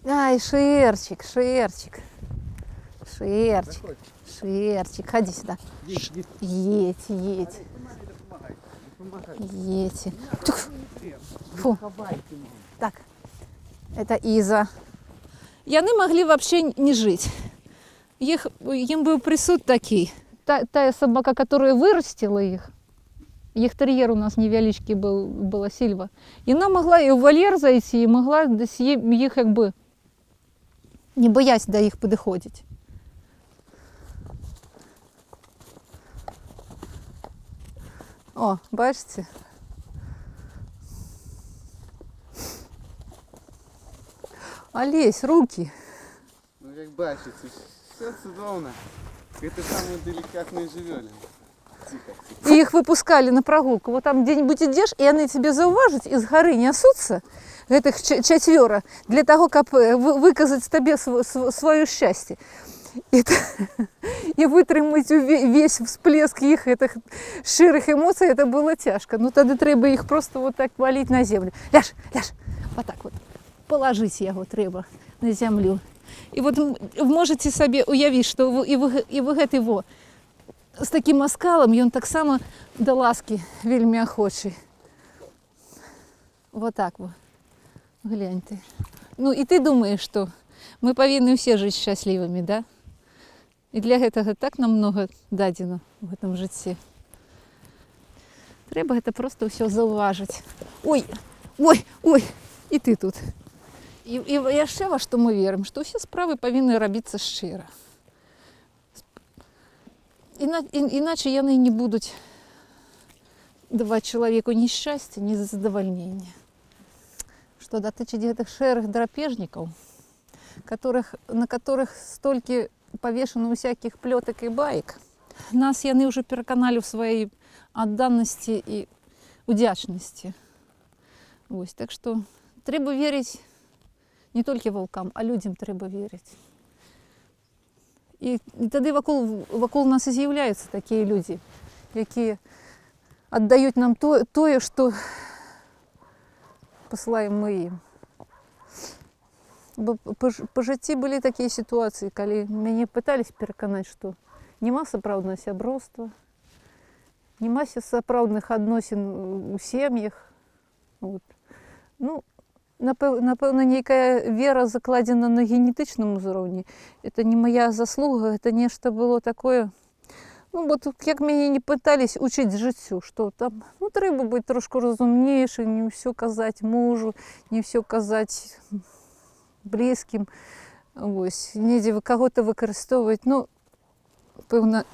Ай, Шерчик, Шерчик. Шерчик. Шерчик, ходи сюда. Едь, едь. Едь. Фу. Так, это Иза. Яны могли вообще не жить. Им был присуд такой. Та собака, которая вырастила их терьер у нас невеличкий была Сильва, она могла и в вольер зайти, и могла их как бы не боясь до их подходить. О, бачите? Олесь, руки. Ну, как бачите, все чудовно. Это самые деликатные живёлины. Тихо, тихо. И их выпускали на прогулку. Вот там где-нибудь идешь, и они тебе зауважат, из горы несутся, этих четверо, для того, как выказать тебе свое счастье. И вытрымать весь всплеск их этих ширых эмоций, это было тяжко. Ну, тогда треба их просто вот так валить на землю. Ляж, ляж, вот так вот. Положить его треба на землю. І от можете собі уявити, що і ви його з таким оскалом, він так само до ласки вельми охочий. Вот так вот. Гляньте. Ну і ти думаєш, що ми повинні всі жити щасливими, да? І для цього так нам много дадено в цьому житті. Треба це просто все зауважити. Ой, ой, ой, і ти тут. І яшчэ во што мы верым, што ўсе справы павінны рабіцца шчыра. Іначе яны не будуць даваць чалавеку ні шчасця, ні задавальнення. Што датычыць гэтых шэрых драпежнікаў, на которых столькі павешана усякіх плётак і баек, нас яны ўжо пераканалі ў сваёй адданасці і удзячнасці. Вось, так што трэба верыць не толькі волкам, а людям треба вірити. І тоді вокруг нас і з'являються такі люди, які віддають нам те, що посилаємо ми їм. Бо по житті були такі ситуації, коли мене питались переконати, що нема сапраўдного сяброўства, нема сапраўдных адносін у сім'ях. Ну, напевно, нейкая вера закладена на генетичному уровне. Это не моя заслуга, это нечто было такое. Ну, вот как меня не пытались учить життю, что там, ну, треба быть трошку розумніше, не все казать мужу, не все казать близким. Ось, недзе кого-то використовувати. Ну, певно,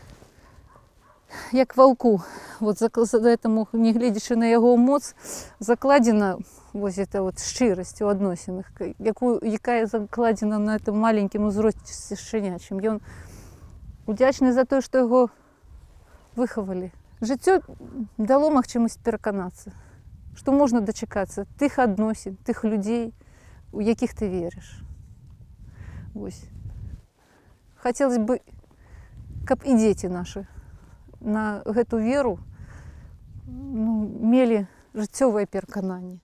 як вовку, вот этому, не глядячи на його моц, закладена ось эта вот щирість у відносинах, яка закладена на этом маленькому узрості щенячим. І він вдячний за те, що його виховали. Життя дало мог чимось переконатися, що можна дочекатися тих відносин, тих людей, у яких ти віриш. Ось. Хотілося б, щоб і діти наші на эту веру, ну, мели жыццёвае перакананне.